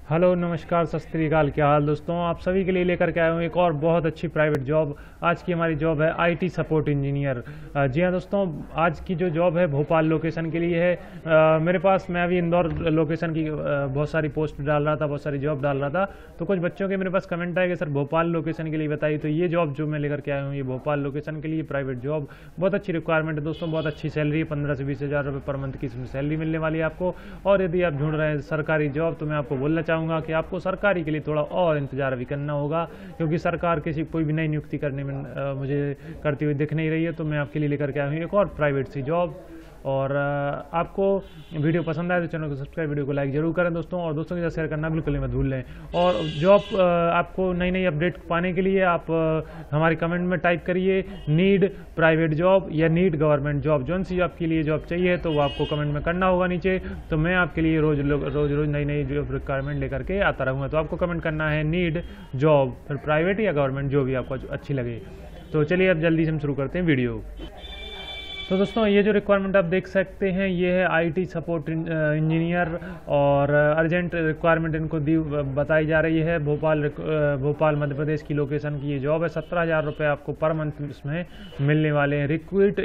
Hello नमस्कार सत श्री अकाल। क्या हाल दोस्तों, आप सभी के लिए लेकर के आया हूँ एक और बहुत अच्छी प्राइवेट जॉब। आज की हमारी जॉब है आईटी सपोर्ट इंजीनियर। जी हाँ दोस्तों, आज की जो जॉब है भोपाल लोकेशन के लिए है। मेरे पास मैं अभी इंदौर लोकेशन की बहुत सारी पोस्ट डाल रहा था, बहुत सारी जॉब डाल रहा था, तो कुछ बच्चों के मेरे पास कमेंट आए कि सर भोपाल लोकेशन के लिए बताइए। तो ये जॉब जो मैं लेकर के आया हूँ ये भोपाल लोकेशन के लिए प्राइवेट जॉब, बहुत अच्छी रिक्वायरमेंट है दोस्तों, बहुत अच्छी सैलरी है, 15 से 20 हज़ार रुपये पर मंथ की इसमें सैलरी मिलने वाली है आपको। और यदि आप ढूंढ रहे हैं सरकारी जॉब तो मैं आपको बोलना चाहूँगा कि आपको सरकारी के लिए थोड़ा और इंतजार भी करना होगा, क्योंकि सरकार किसी कोई भी नई नियुक्ति करने में मुझे करती हुई दिख नहीं रही है। तो मैं आपके लिए लेकर के आया हूँ एक और प्राइवेट सी जॉब। और आपको वीडियो पसंद आए तो चैनल को सब्सक्राइब, वीडियो को लाइक जरूर करें दोस्तों, और दोस्तों के साथ शेयर करना बिल्कुल मत भूलें। और जॉब आपको नई नई अपडेट पाने के लिए आप हमारे कमेंट में टाइप करिए नीड प्राइवेट जॉब या नीड गवर्नमेंट जॉब। जौन सी आपके लिए जॉब चाहिए तो वो आपको कमेंट में करना होगा नीचे। तो मैं आपके लिए रोज रोज नई नई जॉब रिक्वायरमेंट लेकर के आता रहूँगा। तो आपको कमेंट करना है नीड जॉब, फिर प्राइवेट या गवर्नमेंट जो भी आपको अच्छी लगे। तो चलिए अब जल्दी से हम शुरू करते हैं वीडियो। तो दोस्तों ये जो रिक्वायरमेंट आप देख सकते हैं ये है आईटी सपोर्ट इंजीनियर, और अर्जेंट रिक्वायरमेंट इनको बताई जा रही है। भोपाल मध्य प्रदेश की लोकेशन की ये जॉब है। 17,000 रुपये आपको पर मंथ इसमें मिलने वाले हैं।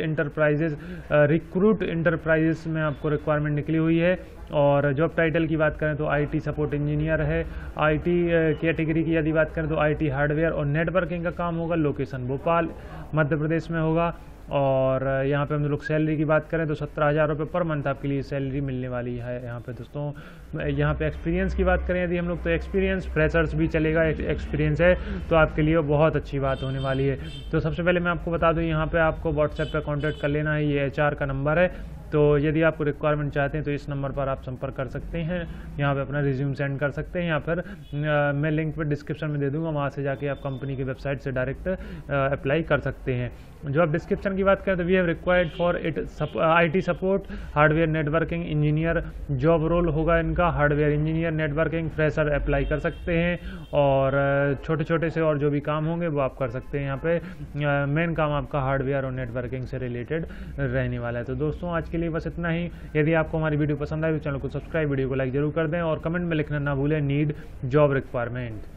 रिक्रूट इंटरप्राइजेस में आपको रिक्वायरमेंट निकली हुई है। और जॉब टाइटल की बात करें तो आईटी सपोर्ट इंजीनियर है। आईटी कैटेगरी की यदि बात करें तो आईटी हार्डवेयर और नेटवर्किंग का काम होगा। लोकेशन भोपाल मध्य प्रदेश में होगा। और यहाँ पे हम लोग सैलरी की बात करें तो 17,000 रुपये पर मंथ आपके लिए सैलरी मिलने वाली है यहाँ पे दोस्तों। यहाँ पे एक्सपीरियंस की बात करें यदि हम लोग तो एक्सपीरियंस फ्रेशर्स भी चलेगा, एक्सपीरियंस है तो आपके लिए बहुत अच्छी बात होने वाली है। तो सबसे पहले मैं आपको बता दूँ यहाँ पे आपको व्हाट्सएप पे कांटेक्ट कर लेना है, ये एचआर का नंबर है। तो यदि आपको रिक्वायरमेंट चाहते हैं तो इस नंबर पर आप संपर्क कर सकते हैं, यहाँ पे अपना रिज्यूम सेंड कर सकते हैं, या फिर मैं लिंक पर डिस्क्रिप्शन में दे दूंगा, वहाँ से जाके आप कंपनी की वेबसाइट से डायरेक्ट अप्लाई कर सकते हैं। जो आप डिस्क्रिप्शन की बात करें तो we have required for it IT support hardware networking engineer. Job role होगा इनका hardware engineer networking, fresher apply कर सकते हैं। और छोटे छोटे से और जो भी काम होंगे वो आप कर सकते हैं। यहाँ पे मेन काम आपका हार्डवेयर और नेटवर्किंग से रिलेटेड रहने वाला है। तो दोस्तों आज के लिए बस इतना ही। यदि आपको हमारी वीडियो पसंद आए तो चैनल को सब्सक्राइब, वीडियो को लाइक जरूर कर दें, और कमेंट में लिखना ना भूलें नीड जॉब रिक्वायरमेंट।